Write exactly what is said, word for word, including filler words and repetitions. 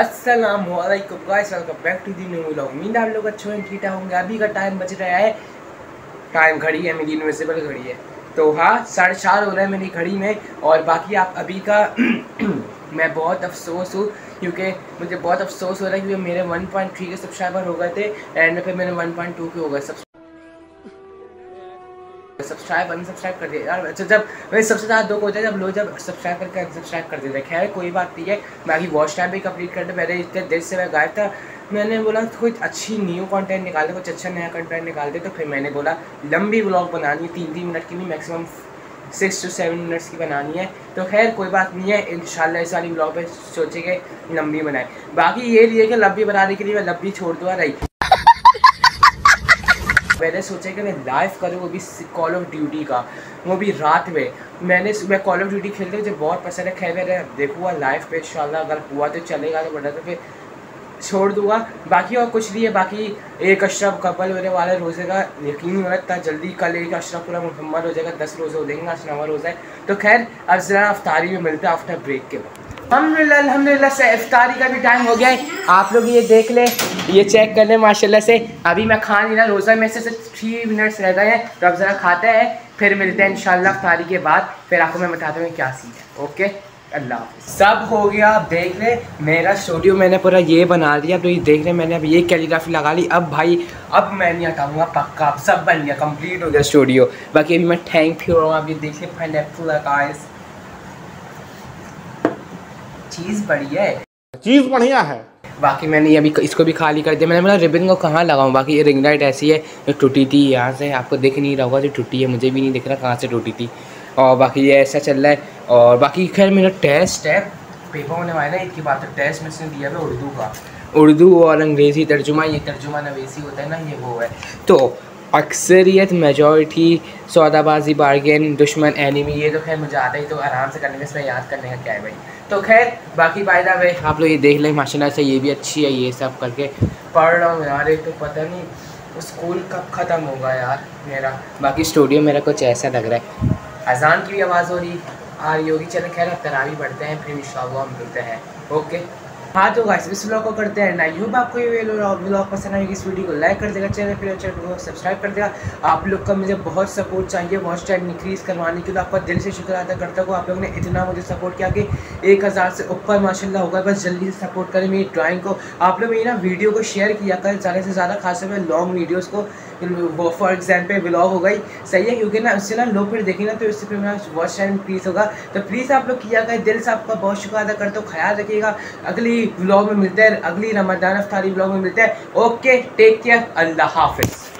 अस्सलाम वालेकुम guys, welcome back to the new vlog. उम्मीद है आप लोग अच्छे हैं, ठीक होंगे। अभी का टाइम बज रहा है, टाइम घड़ी है मेरी इनविजिबल घड़ी है, तो हाँ साढ़े चार हो रहा है मेरी घड़ी में। और बाकी आप अभी का मैं बहुत अफसोस हूँ क्योंकि मुझे बहुत अफसोस हो रहा है क्योंकि मेरे वन पॉइंट थ्री के सब्सक्राइबर हो गए थे एंड में फिर मेरे वन पॉइंट टू के हो गए। सब्सक्राइब अनसब्सक्राइब कर दिया यार। अच्छा, जब वही सबसे ज़्यादा दुख होता है जब लोग जब सब्सक्राइब करके अनसब्सक्राइब कर देते हैं। खैर कोई बात नहीं है, बाकी वॉच टाइम भी कंप्लीट करते। पहले इतने देर से मैं गायब था, मैंने बोला कुछ अच्छी न्यू कंटेंट निकालते, कुछ अच्छा नया कंटेंट निकालते। तो फिर मैंने बोला लंबी व्लॉग बनानी है, तीन तीन मिनट की नहीं, maximum six two seven minutes की बनानी है। तो खैर कोई बात नहीं है, इंशाल्लाह इस वाली व्लॉग पे सोचेंगे लंबी बनाए। बाकी ये लिए कि लंबी बनाने के लिए मैं लंबी छोड़ दूँगा रही। मैंने सोचा कि मैं लाइव करूँ, वो भी कॉल ऑफ ड्यूटी का, वो भी रात में। मैंने मैं कॉल ऑफ ड्यूटी खेलते मुझे बहुत पसंद है। खैर मैं देखूँगा लाइव पे इंशाल्लाह, अगर हुआ तो चलेगा, तो बड़ा तो फिर छोड़ दूँगा। बाकी और कुछ नहीं है। बाकी एक अशरफ कपल होने वाले रोज़े का यकीन नहीं हो रहा था जल्दी, कल एक अशरफ पूरा मुकम्मल हो जाएगा, दस रोज़े हो देंगे, आज नवा रोज़ा है। तो खैर अब ज़रा अफ्तारी में मिलते हैं आफ्टर ब्रेक के बाद। अल्हम्दुलिल्लाह अल्हम्दुलिल्लाह से इफ्तारी का भी टाइम हो गया है। आप लोग ये देख लें, ये चेक कर लें माशाल्लाह से। अभी मैं खा नहीं रहा, रोज़ा में से सिर्फ थ्री मिनट्स रह गए हैं, तो अब ज़रा खाते हैं, फिर मिलते हैं इंशाल्लाह इफ्तारी के बाद। फिर आपको मैं बताता हूँ क्या सीन है। ओके, अल्लाह सब हो गया। आप देख लें मेरा स्टूडियो मैंने पूरा ये बना दिया, तो ये देख लें मैंने अब ये कैलीग्राफी लगा ली। अब भाई अब मैं नहीं हटाऊँगा, पक्का अब सब बन गया, कम्प्लीट हो गया स्टूडियो। बाकी अभी मैं थैंक यू आप ये देख लें, पाइनएप्पल गाइस, चीज़ बढ़िया है, चीज़ बढ़िया है। बाकी मैंने अभी इसको भी खाली कर दिया। मैंने बोला रिबन को कहाँ लगाऊँ। बाकी ये रिंग लाइट ऐसी है, जो टूटी थी यहाँ से, आपको दिख नहीं रहा होगा जो टूटी है, मुझे भी नहीं दिख रहा कहाँ से टूटी थी। और बाकी ये ऐसा चल रहा है। और बाकी खैर मेरा टेस्ट है, पेपर होने वाला है इसकी बात, तो टेस्ट में से दिया है उर्दू का, उर्दू और अंग्रेज़ी तर्जुमा। ये तर्जुमा नवीसी होता है ना, ये वो है। तो अक्सरियत मेजॉरिटी सौदाबाजी बार्गेन दुश्मन एनिमी, ये तो खैर मुझे आता ही, तो आराम से करने में इसमें याद करने का क्या है भाई। तो खैर बाकी बाय द वे आप लोग ये देख लें माशाल्लाह से, ये भी अच्छी है। ये सब करके पढ़ रहा हूँ यार, एक तो पता नहीं स्कूल कब ख़त्म होगा यार मेरा। बाकी स्टूडियो मेरा कुछ ऐसा लग रहा है, अजान की भी आवाज़ हो रही आ रही होगी। चलो खैर अब तरावी पढ़ते हैं, फिर इंशाल्लाह हम मिलते हैं। ओके हाँ, तो गाइस इस व्लॉग को करते हैं ना। यूँ आपको ये व्लॉग पसंद आएगी, इस वीडियो को लाइक कर देगा, चैनल फिर चैनल को सब्सक्राइब कर देगा। आप लोग का मुझे बहुत सपोर्ट चाहिए वॉच टाइम इंक्रीज़ करवाने के लिए, आपका दिल से शुक्र अदा करता हूँ। आप लोगों ने इतना मुझे सपोर्ट किया कि एक हज़ार से ऊपर माशाल्लाह होगा। बस जल्दी से सपोर्ट करें मेरी ड्राइंग को। आप लोग मेरी ना वीडियो को शेयर किया करें ज़्यादा से ज़्यादा, खास में लॉन्ग वीडियोज़ को। वो फॉर एग्जाम्पल व्लॉग हो गई, सही है, क्योंकि ना उससे ना लोग फिर देखेंगे तो इससे फिर मेरा वॉच टाइम इंक्रीज़ होगा। तो प्लीज़ आप लोग किया करें, दिल से आपका बहुत शुक्र अदा करता हूँ। ख्याल रखिएगा, अगली व्लॉग में मिलते हैं, अगली रमज़ान इफ्तारी व्लॉग में मिलते हैं। ओके, टेक केयर, अल्लाह हाफिज़।